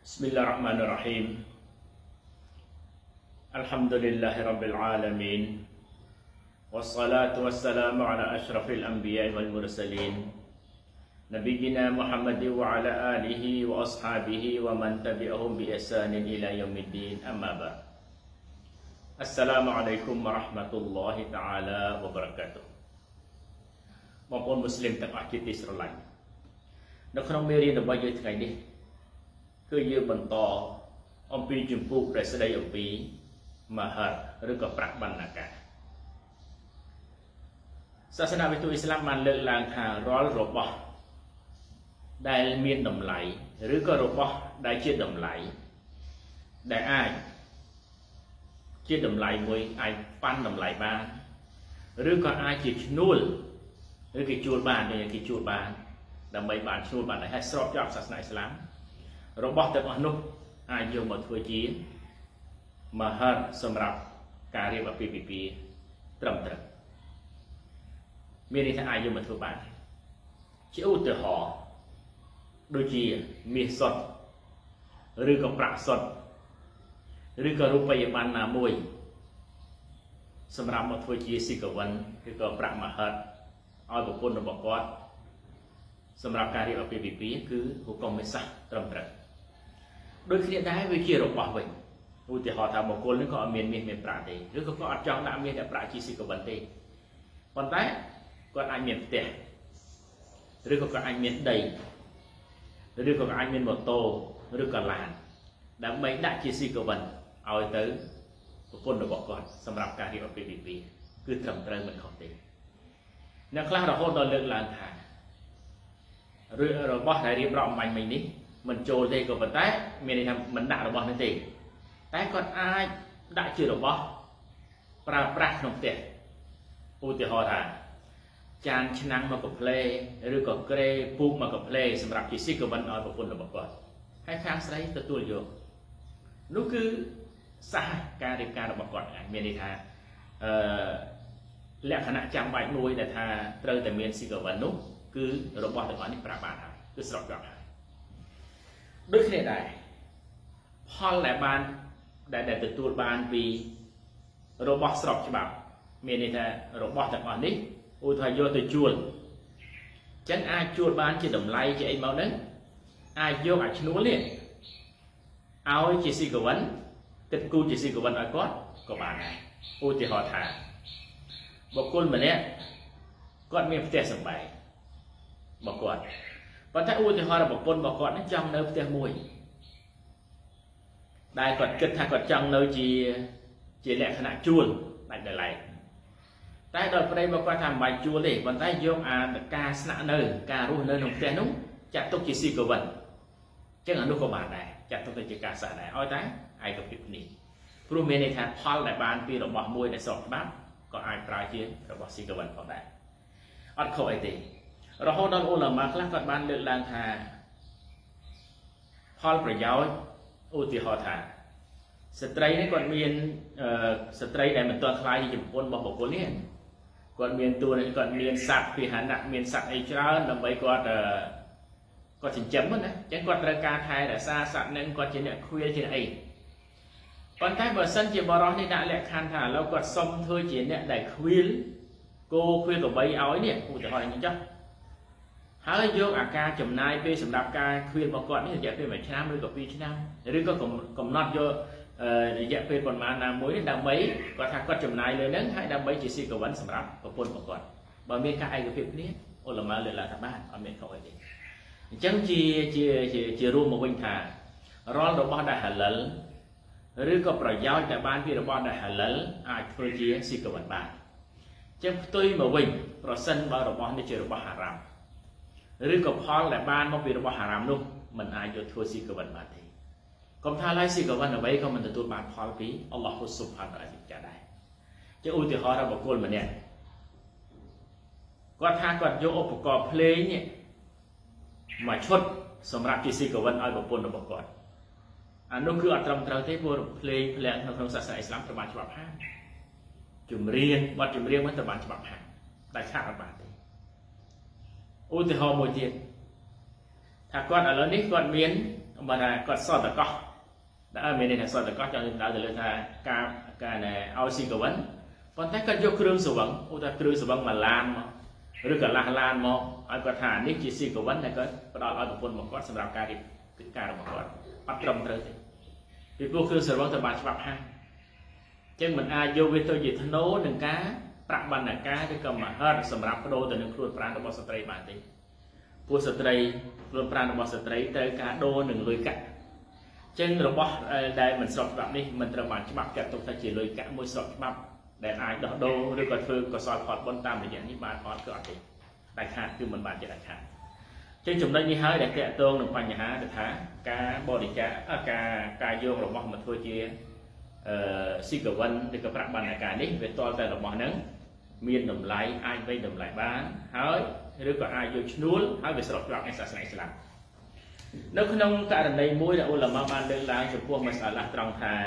بسم الله الرحمن الرحيم الحمد لله رب العالمين والصلاة والسلام على أشرف الأنبياء والمرسلين نبينا محمد وعلى آله وأصحابه ومن تبعهم بإحسان إلى يوم الدين أما بعد السلام عليكم ورحمة الله تعالى وبركاته បងប្អូនមូស្លីមទាំងអស់ជាទីស្រឡាញ់នៅក្នុងមេរៀនរបស់យើងថ្ងៃនេះគឺយើងបន្តអំពីចម្ពោះដែលស្ដីអំពីមហិរឬក៏ប្រាក់បណ្ណាការសាសនាវិទូអ៊ីស្លាមបានលើកឡើងថារាល់របស់ដែលមានតម្លៃឬក៏របស់ដែលជាតម្លៃដែលអាចជាតម្លៃមួយអាចប៉ាន់តម្លៃបានឬក៏អាចជាឈ្នួលឬគេជួលបានគេជួលបានដើម្បីបានឈ្នួលបានឲ្យស្របច្បាប់សាសនាអ៊ីស្លាមរបស់ទាំងអស់នោះអាចយកមកធ្វើជាមហិរសម្រាប់ការរៀបអាពាហ៍ពិពាហ៍ត្រឹមត្រូវមានន័យថាអាចយកមកធ្វើបានជាឧទាហរណ៍ដូចជាមាសសុទ្ធឬក៏ប្រាក់សុទ្ធឬក៏រូបិយប័ណ្ណណាមួយសម្រាប់មកធ្វើជាស៊ីកវិនឬក៏ប្រាក់មហិរឲ្យប្រពន្ធរបស់គាត់សម្រាប់ការរៀបអាពាហ៍ពិពាហ៍គឺហុគមមេសាសត្រឹមត្រូវដូចគ្នាដែរវាជារបស់វិញឧទាហរណ៍ថាបុគ្គលនេះក៏អត់មានមាសមានប្រាក់ទេឬក៏គាត់អត់ចង់ដាក់មាសដាក់ប្រាក់ជាស៊ីកវិនទេប៉ុន្តែគាត់អាចមានផ្ទះឬក៏គាត់អាចមានដីឬក៏គាត់អាចមានម៉ូតូឬក៏ឡានដើម្បីដាក់ជាស៊ីកវិនឲ្យទៅប្រពន្ធរបស់គាត់សម្រាប់ការរៀបអាពាហ៍ពិពាហ៍គឺត្រឹមត្រូវមិនខុសទេអ្នកខ្លះរហូតដល់លើកឡើងថារបស់ដែលរៀបរាប់អំបញ្ញមិញនេះមិនចូលទេក៏ប៉ុន្តែមានន័យថាមិនដាក់របស់នេះទេតែគាត់អាចដាក់ជារបស់ប្រើប្រាស់ក្នុងផ្ទះឧទាហរណ៍ថាចានឆ្នាំងមកកាផ្លេឬក៏ក្រេពូកមកកាផ្លេសម្រាប់ជាស៊ីកវិនឲ្យប្រពន្ធរបស់គាត់ហើយខាងស្រីទទួលយកនោះគឺសហការរៀបការរបស់គាត់មានន័យថាលក្ខណៈចាំបាច់មួយដែលថាត្រូវតែមានស៊ីកវិននោះគឺរបស់ទាំងអស់នេះប្រាប់បានហើយគឺស្របច្បាប់ហើយដូចគ្នាដែរផលដែលបានដែលទទួលបានពីរបស់ស្របច្បាប់មានន័យថារបស់ទាំងអស់នេះឧទាហរណ៍យកទៅជួលអញ្ចឹងអាចជួលបានជាតម្លៃជាអីមកហ្នឹងអាចយកអាឈ្នួលនេះឲ្យជាស៊ីកវិនទឹកគូជាស៊ីកវិនឲ្យគាត់ក៏បានដែរឧទាហរណ៍ថាបុគ្គលម្នាក់គាត់មានផ្ទះសម្បែងរបស់គាត់ប៉ុន្តែឧទាហរណ៍ប្រពន្ធរបស់គាត់នឹងចង់នៅផ្ទះមួយដែលគាត់គិតថាគាត់ចង់នៅជាលក្ខណៈជួលដាច់ដោយឡែកតែដល់ប្តីរបស់គាត់ថាមិនបាច់ជួលទេប៉ុន្តែយកអាការស្នាក់នៅការរស់នៅក្នុងផ្ទះនោះចាត់ទុកជាស៊ីកវិនអញ្ចឹងអានោះក៏បានដែរចាត់ទុកទៅជាការសាសដែរឲ្យតែឯកភាពនេះព្រោះមានន័យថាផលដែលបានពីរបស់មួយដែលស្របច្បាប់ក៏អាចប្រើជារបស់ស៊ីកវិនផងដែរអត់ខុសអីទេរហូតដល់អ៊ូឡាម៉ាខ្លះគាត់បានលើកឡើងថាផលប្រយោជន៍ឧទាហរណ៍ថាស្ត្រីនេះគាត់មានស្ត្រីដែលមិនទាន់ខ្លាយជាប្រពន្ធរបស់បុគ្គលនេះគាត់មានតួនាទីគាត់មានសត្វពាហនៈមានសត្វអីច្រើនដើម្បីគាត់ចិញ្ចឹមណាអញ្ចឹងគាត់ត្រូវការថែរក្សាសត្វនឹងគាត់ជាអ្នកខ្វៀលជាអីប៉ុន្តែបើសិនជាបរិសុទ្ធនេះដាក់លក្ខខណ្ឌថាឥឡូវគាត់សុំធ្វើជាអ្នកដែលខ្វៀលគោខ្វៀលក្របីឲ្យនេះឧទាហរណ៍អញ្ចឹងហើយយកអាការចំណាយពេលសម្រាប់ការខ្វៀលរបស់គាត់នេះរយៈពេល1ឆ្នាំឬក៏2ឆ្នាំឬក៏កំណត់យករយៈពេលប៉ុន្មានណាមួយនេះដើម្បីគាត់ថាគាត់ចំណាយលើហ្នឹងហើយដើម្បីជាស៊ីកវិនសម្រាប់ប្រពន្ធរបស់គាត់បើមានការឯកភាពគ្នាអ៊ុលម៉ាលើកឡើងថាបានអត់មានខុសអីទេអញ្ចឹងជារួមមកវិញថារាល់របស់ដែលហាឡាល់ឬក៏ប្រយោជន៍ដែលបានពីរបស់ដែលហាឡាល់អាចធ្វើជាស៊ីកវិនបានអញ្ចឹងផ្ទុយមកវិញប្រសិនបើរបស់នេះជារបស់ហារ៉ាមឬក៏ផលដែលបានមកពីរបស់ហារ៉ាមនោះមិនអាចយកធ្វើស៊ីកវិនបានទេកុំថាឡើយស៊ីកវិនអ្វីក៏មិនទទួលបានផលពីអល់ឡោះស៊ុបហានតាអាឡាចាដែរជាឧទាហរណ៍ថាបុគ្គលម្នាក់គាត់ថាគាត់យកឧបករណ៍ភ្លេងនេះមកឈុតសម្រាប់ជាស៊ីកវិនឲ្យប្រពន្ធរបស់គាត់អានោះគឺអត់ត្រឹមត្រូវទេព្រោះភ្លេងភ្លាក់នៅក្នុងសាសនាអ៊ីស្លាមត្រូវបានច្បាប់ហាមចម្រៀងបទចម្រៀងមិនត្រូវបានច្បាប់ហាមតែខាតអត់បានទេឧទាហរណ៍មួយទៀតថាគាត់ឥឡូវនេះគាត់មាន mà là có so tờ có đã mình này so tờ có cho nên đã được là ca này ao xì cầu vấn còn thấy cần vô kêu sầu vấn ô ta kêu sầu vấn mà lan mà rồi cả lan mà ai có thà nick chỉ xì cầu vấn này có đòi ở một con sầm rạp ca đi ca một con bắt trồng rồi thì vô kêu sầu vấn từ bàn chụp ha chứ mình ai vô với tôi gì thân nấu đừng cá bạc bàn là cá chứ còn mà hết sầm rạp cái đô từ những khuôn pran của bò sợi bàn điพวกสตรีรวมปราณរបស់สตรีត្រូវការដូរនឹងលុយកាក់ចឹងរបស់ដែលមិនស្របច្បាប់នេះមិនត្រូវបានច្បាប់ចាត់ទុកថាជាលុយកាក់មួយស្របច្បាប់ដែលអាចដោះដូរឬក៏ធ្វើកសលផលបុណ្យតាមរយៈនេះបានអត់គឺអត់ទេតែខាតគឺមិនបានជាដាច់ខាតចឹងចំណុចនេះហើយដែលតកតងនឹងបញ្ហាទៅថាការបរិច្ចាគការយករបស់មកធ្វើជាស៊ីកវិនឬក៏ប្រាក់បណ្ណាការនេះវាតលតែរបស់ហ្នឹងមានតម្លៃអាចវេតម្លៃបានហើយឬក៏អាចយកឈ្នួលហើយវាស្របច្បាប់នៃសាសនាអ៊ីស្លាមនៅក្នុងករណីមួយដែលអ៊ុលម៉ាបានលើកឡើងចំពោះមសាឡាត្រង់ថា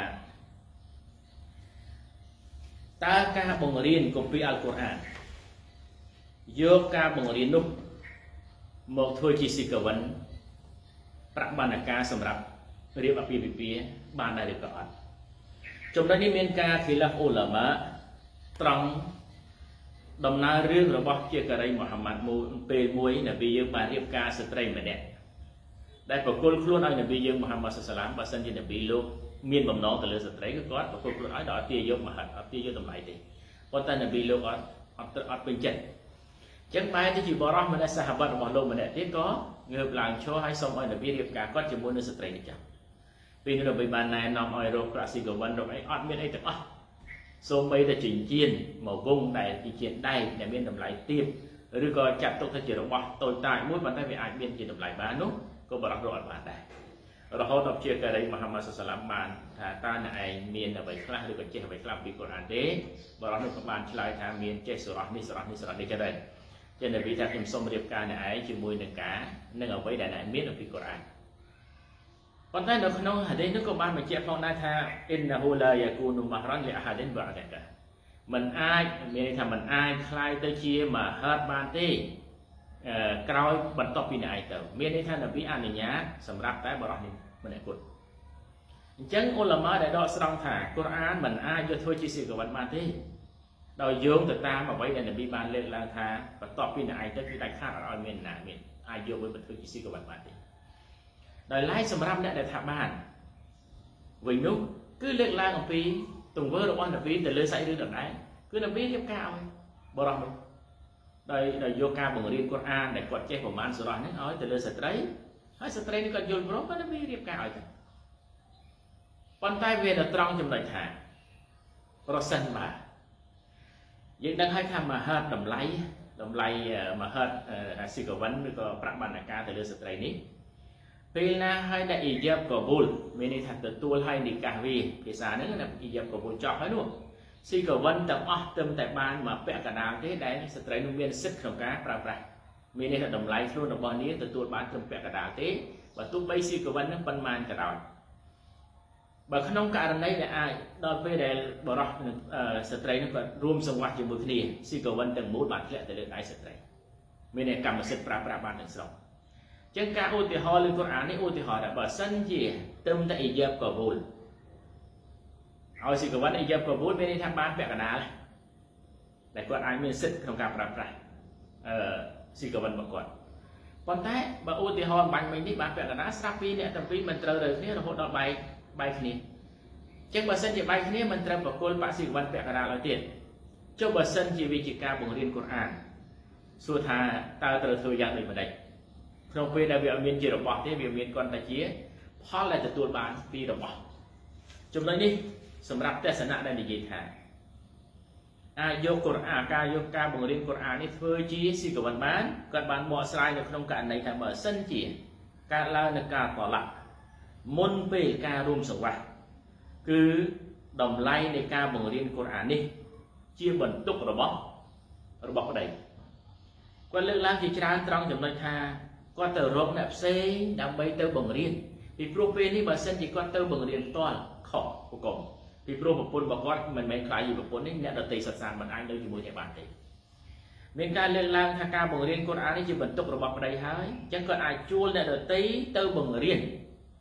តើការបង្រៀនគម្ពីរអល់កុរអានយកការបង្រៀននោះមកធ្វើជាស៊ីកវិនប្រាក់បណ្ណាការសម្រាប់រៀបអាពាហ៍ពិពាហ៍បានដែរឬក៏អត់ចំណុចនេះមានការខិលាហ្វអ៊ុលម៉ាត្រង់ដំណើររឿងរបស់ជាការីមូហាម៉ាត់មួយពេលមួយនប៊ីយើងបានរៀបការស្ត្រីម្នាក់ដែលប្រគល់ខ្លួនឲ្យនប៊ីយើងមូហាម៉ាត់សាឡាមបើសិនជានប៊ីលោកមានបំណងទៅលើស្ត្រីគឺគាត់ប្រគល់ខ្លួនឲ្យដល់ទាយកមហិតអត់ទាយកតម្លៃទេប៉ុន្តែនប៊ីលោកអត់ពេញចិត្តអញ្ចឹងបែរទៅជាបរិះម្នាក់សាហាបរបស់លោកម្នាក់ទៀតក៏ងើបឡើងឈរឲ្យសុំឲ្យនប៊ីរៀបការគាត់ជាមួយនឹងស្ត្រីនេះចា៎ពេលនោះនប៊ីបានណែនាំឲ្យរកប្រាក់ស៊ីកវិនរកអីអត់មានអីទាំងអស់សូម្បីតែចិញ្ចៀនមកវងដែលចិញ្ចៀនដែកដែលមានតម្លៃទាបឬក៏ចាត់ទុកថាជារបស់តូចតាចមួយប៉ុន្តែវាអាចមានជាតម្លៃបាននោះក៏បរិះរកអត់បានដែររហូតដល់ជាការីមូហាម៉ាត់សាឡាមបានថាតើអ្នកឯងមានអ្វីខ្លះឬក៏ចេះអ្វីខ្លះពីកូរ៉ានទេបរិះនោះក៏បានឆ្លើយថាមានចេះសូរ៉ានេះសូរ៉ានេះសូរ៉ានេះក៏ដែរចឹងនប៊ីថាខ្ញុំសូមរៀបការអ្នកឯងជាមួយនឹងការនឹងអ្វីដែលអ្នកមានពីកូរ៉ានប៉ុន្តែនៅក្នុងហាឌីសនោះក៏បានបញ្ជាក់ផងដែរថាអ៊ីនណាហ៊ូឡាយ៉ាគូនូម៉ាហ្រានលីអាហាឌិនបាដាកាមិនអាចមានន័យថាមិនអាចคล้ายទៅជាមហាតបានទេក្រោយបន្ទាប់ពីអ្នកឯងទៅមានន័យថានប៊ីអនុញ្ញាតសម្រាប់តែបរិះនេះម្នាក់គត់អញ្ចឹងអ៊ុលម៉ាដែលដកស្រង់ថាកូរ៉ានមិនអាចយកធ្វើជាស៊ីកវិនបានទេដោយយោងទៅតាមអ្វីដែលនប៊ីបានលើកឡើងថាបន្ទាប់ពីអ្នកឯងទៅគឺដាច់ខាតអត់ឲ្យមានណាមានអាចយកវាទៅធ្វើជាស៊ីកវិនបានទេដោយឡែកសម្រាប់អ្នកដែលថាបានវិញនោះគឺលើកឡើងអំពីទង្វើរបស់នប៊ីទៅលើសាច់រឿងដដែលគឺនប៊ីរៀបការឲ្យបរិះនោះដោយយកការបង្រៀនកូរ៉ានដែលគាត់ចេះប្រមាណសូរ៉ានេះឲ្យទៅលើស្ត្រីហើយស្ត្រីនេះគាត់យល់ព្រមគាត់នប៊ីរៀបការឲ្យទៅប៉ុន្តែវានៅត្រង់ចំណុចថាប្រសិនបើយើងដឹងហើយថាមហាតតម្លៃមហាតស៊ីកវិនឬក៏ប្រាក់បណ្ណាការទៅលើស្ត្រីនេះពេលណាហើយដែលអ៊ីយ៉ាប់កប៊ូលមានន័យថាទទួលហើយនិកាសវាភាសាហ្នឹងណាអ៊ីយ៉ាប់កប៊ូលចប់ហើយនោះស៊ីកវិនទាំងអស់ទៅតែបានមកពាក់កណ្ដាលទេដែលស្ត្រីនោះមានសិទ្ធិក្នុងការប្រើប្រាស់មានន័យថាតម្លៃខ្លួនរបស់នាងទទួលបានត្រឹមពាក់កណ្ដាលទេបើទោះបីស៊ីកវិនហ្នឹងប៉ុន្មានក៏ដោយបើក្នុងករណីដែលអាចដល់ពេលដែលបរិះស្ត្រីនោះគាត់រួមសង្វាក់ជាមួយគ្នាស៊ីកវិនទាំងមូលបានធ្លាក់ទៅលើដៃស្ត្រីមានន័យកម្មសិទ្ធិប្រើប្រាស់បានទាំងស្រុងចឹងការឧទាហរណ៍លើកូរ៉ាននេះឧទាហរណ៍ថាបើសិនជាត្រឹមតែអ៊ីយ៉ាប់កប៊ូលឲ្យស៊ីកវិនអ៊ីយ៉ាប់កប៊ូលមានន័យថាបានពាក់កណ្ដាលដែលគាត់អាចមានសិទ្ធិក្នុងការប្រើប្រាស់ស៊ីកវិនរបស់គាត់ប៉ុន្តែបើឧទាហរណ៍បាញ់មិញនេះបានពាក់កណ្ដាលស្រាប់ពីអ្នកទាំងពីរមិនត្រូវរើគ្នារហូតដល់បែកគ្នាចឹងបើសិនជាបែកគ្នាមិនត្រូវបកគលបាក់ស៊ីកវិនពាក់កណ្ដាលឲ្យទៀតចុះបើសិនជាវិជាការបង្រៀនកូរ៉ានសួរថាតើត្រូវធ្វើយ៉ាងដូចម្ដេចក្នុងពេលដែលវាអត់មានជារបស់ទេវាមានគាត់តែជាផលដែលទទួលបានពីរបស់ចំណុចនេះសម្រាប់ទស្សនៈដែលនិយាយថាអាចយកកូរ៉ានការយកការបង្រៀនកូរ៉ាននេះធ្វើជាស៊ីកវិនបានគាត់បានបកស្រាយនៅក្នុងករណីថាបើសិនជាការឡើងនៃការតឡាក់មុនពេលការរួមសង្វាក់គឺតម្លៃនៃការបង្រៀនកូរ៉ាននេះជាបន្ទុករបស់ប្តីគាត់លើកឡើងជាច្រើនត្រង់ចំណុចថាគាត់ទៅរកអ្នកផ្សេងដើម្បីទៅបង្រៀនពីព្រោះពេលនេះបើសិនជាគាត់ទៅបង្រៀនផ្ទាល់ខុសប្រកបពីព្រោះប្រពន្ធរបស់គាត់មិនមែនខ្លាយជាប្រពន្ធនេះអ្នកដតីសិក្សាមិនអាចនៅជាមួយគ្នាបានទេមានការលើកឡើងថាការបង្រៀនកូរ៉ាននេះជាបន្ទុករបស់ប្តីហើយអញ្ចឹងគាត់អាចជួលអ្នកដតីទៅបង្រៀនក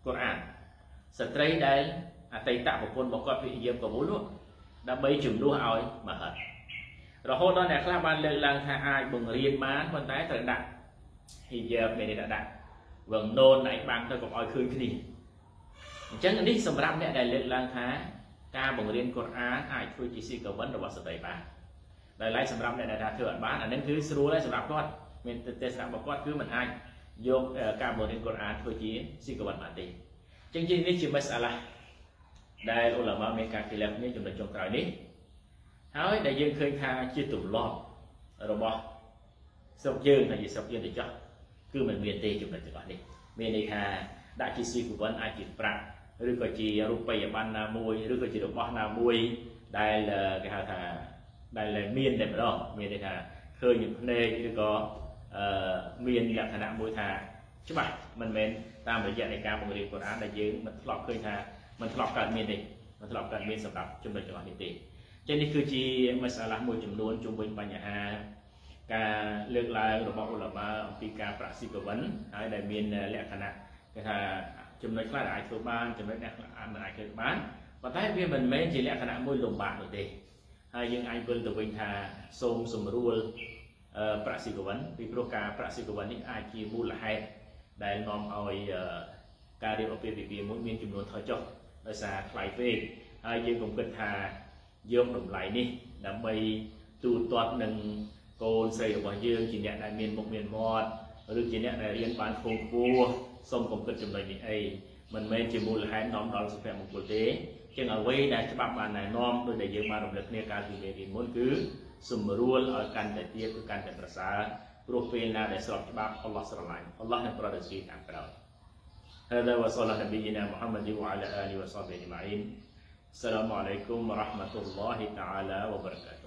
កូរ៉ានស្ត្រីដែលអតីតប្រពន្ធរបស់គាត់ព្យាយាមកបួលនោះដើម្បីជំនួសឲ្យមហិតរហូតដល់អ្នកខ្លះបានលើកឡើងថាអាចបង្រៀនបានប៉ុន្តែត្រូវដាក់ហ៊ីយ៉ាបមានដាក់វងណូនឯបាំងទៅកុំឲ្យឃើញគ្នាអញ្ចឹងនេះសម្រាប់អ្នកដែលលើកឡើងថាការបង្រៀនកូរ៉ានអាចធ្វើជាស៊ីកវិនរបស់ស្ត្រីបានដោយឡែកសម្រាប់អ្នកដែលថាធ្វើអត់បានអានឹងគឺស្រួលហើយសម្រាប់គាត់មានទេសនារបស់គាត់គឺមិនអាចយកការបង្រៀនកូរ៉ានធ្វើជាស៊ីកវិនបានទេអញ្ចឹងនេះជាមសាឡាដែលឧឡាម៉ាមានការគិលាគ្នាចំណុចចុងក្រោយនេះហើយដែលយើងឃើញថាជាទម្លាប់របស់ស្រុកយើងហើយជាស្រុកយើងទៅចោះគឺមិនមានទេចំណុចទាំងអស់នេះមានន័យថាដាក់ជាស៊ីកវិនអាចជាប្រាក់ឬក៏ជារូបិយប័ណ្ណណាមួយឬក៏ជារបស់ណាមួយដែលគេហៅថាដែលមានតែម្ដងមានន័យថាឃើញនឹងភ្នែកឬក៏មានលក្ខណៈមួយថាច្បាស់មិនមែនតាមរយៈនៃការបង្រៀនកូរ៉ានដែលយើងមិនធ្លាប់ឃើញថាមិនធ្លាប់កើតមានទេមិនធ្លាប់កើតមានសម្រាប់ចំណុចទាំងអស់នេះទេចឹងនេះគឺជាមសាឡាមួយចំនួនជុំវិញបញ្ហាការលើកឡើងរបស់ឧឡាម៉ាអំពីការប្រាក់ស៊ីកវិនហើយដែលមានលក្ខណៈគេថាចំណុចខ្លះដែលអាចធ្វើបានចំណុចខ្លះមិនអាចធ្វើបានប៉ុន្តែវាមិនមែនជាលក្ខណៈមួយលំបាកនោះទេហើយយើងអាចវិលទៅវិញថាសូមសម្រួលប្រាក់ស៊ីកវិនពីព្រោះការប្រាក់ស៊ីកវិននេះអាចជាមូលហេតុដែលនាំឲ្យការរៀបអាពាហ៍ពិពាហ៍មួយមានចំនួនថយចុះដោយសារថ្លៃពេកហើយយើងកុំគិតថាយកតម្លៃនេះដើម្បីទូទាត់នឹងកូនស្រីរបស់យើងជាអ្នកដែលមានមុខមានមាត់ឬជាអ្នកដែលរៀនបានខ្ពង់ខ្ពស់សូមកុំគិតចំណុចនេះអីមិនមែនជាមូលហេតុនាំដល់សុភមង្គលទេជាងអ្វីដែលច្បាប់បានណែនាំដោយដែលយើងបានរំលឹកគ្នាកាលពីមេរៀនមុនគឺសម្រួលឲ្យកាន់តែទៀតគឺកាន់តែប្រសើរព្រោះពេលណាដែលស្របច្បាប់អល់ឡោះស្រឡាញ់អល់ឡោះនឹងប្រទានស៊ីតាមក្រោយ هذا وصلى نبينا محمد وعلى آله وصحبه أجمعين السلام عليكم ورحمة الله تعالى وبركاته